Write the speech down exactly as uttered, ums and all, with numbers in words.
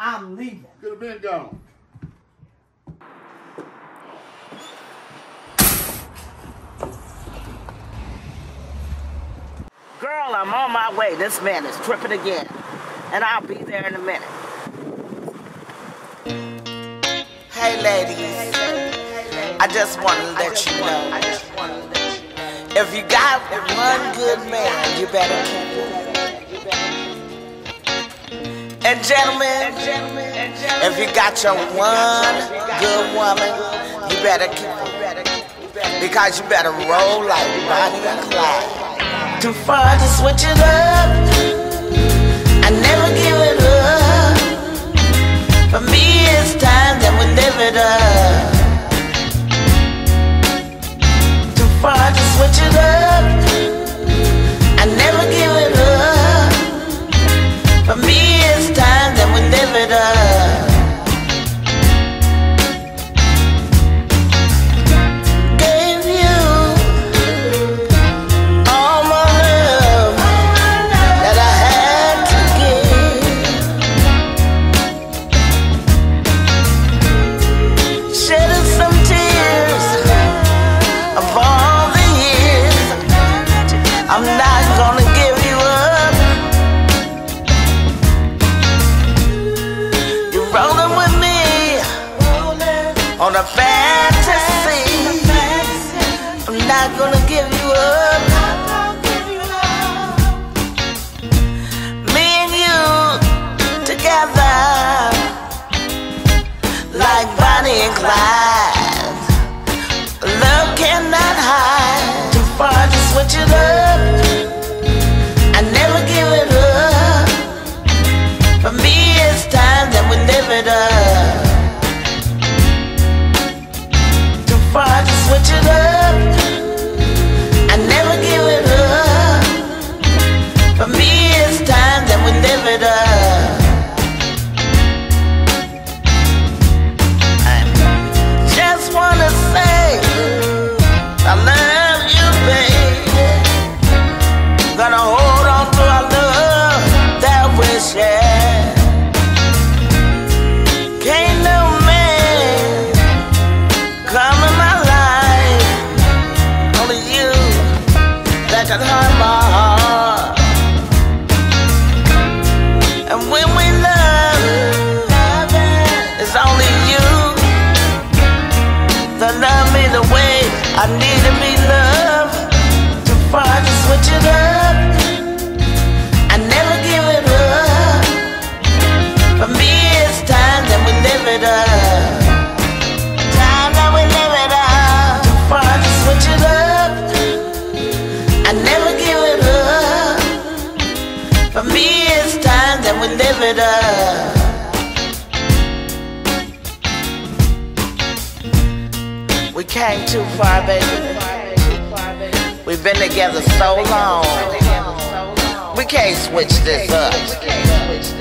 I'm leaving. Could have been gone. Girl, I'm on my way. This man is tripping again. And I'll be there in a minute. Hey, ladies. I just want to let you know. If you got one good man, you better keep him. And gentlemen, if you got your one good woman, you better keep her. Because you better roll like Bonnie and Clyde. Too far to switch it up, I never give it up. For me it's time that we live it up. Too far to switch it up, I never give it up. For me it's time that we live it up. I'm not gonna give you up. You're rolling with me on a fantasy. I'm not gonna give you up. Me and you together like Bonnie and Clyde. Love cannot hide. Too far to switch it up, I never give it up. For me it's time that we live it up. Too far to switch it up, I never give it up. For me it's time that we live it up. I just wanna say I love you, baby. Gonna hold on to our love that we share. Can't no man come in my life, only you that can hurt my heart. And when we love, it's only you that love me the way I need to be loved. Too far to switch it up, I never give it up. For me it's time that we live it up. Time that we live it up. Too far to switch it up, I never give it up. For me it's time that we live it up. We came too far, baby. We've been together so long. We can't switch this up.